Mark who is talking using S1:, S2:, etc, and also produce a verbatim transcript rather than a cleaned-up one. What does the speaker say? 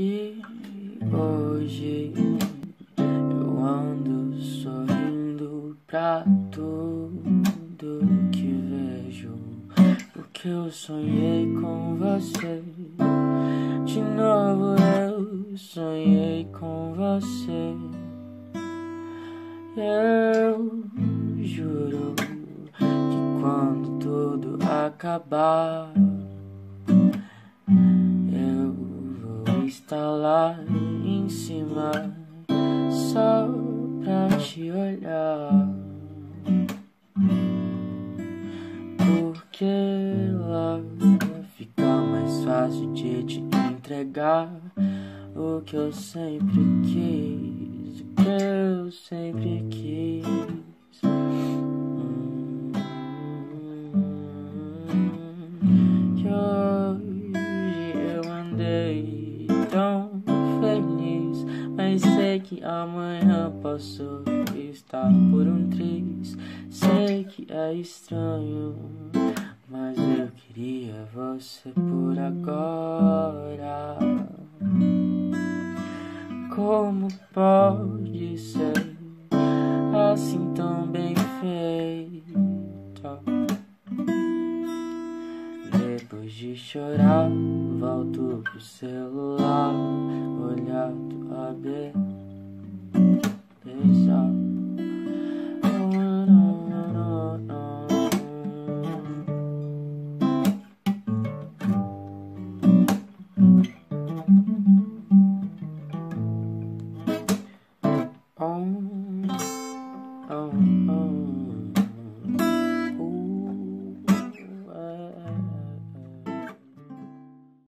S1: E hoje eu ando sorrindo pra tudo que vejo, porque eu sonhei com você. De novo eu sonhei com você. Eu juro que quando tudo acabar, eu vou estar lá em cima só pra te olhar. Porque lá fica mais fácil de te entregar o que eu sempre quis, o que eu sempre quis. Hum, e hoje eu andei tão feliz, mas sei que amanhã posso estar por um triz. Sei que é estranho, mas eu queria você por agora. Como pode ser assim tão bem feita? Depois de chorar, volto pro celular, olhar tua beleza.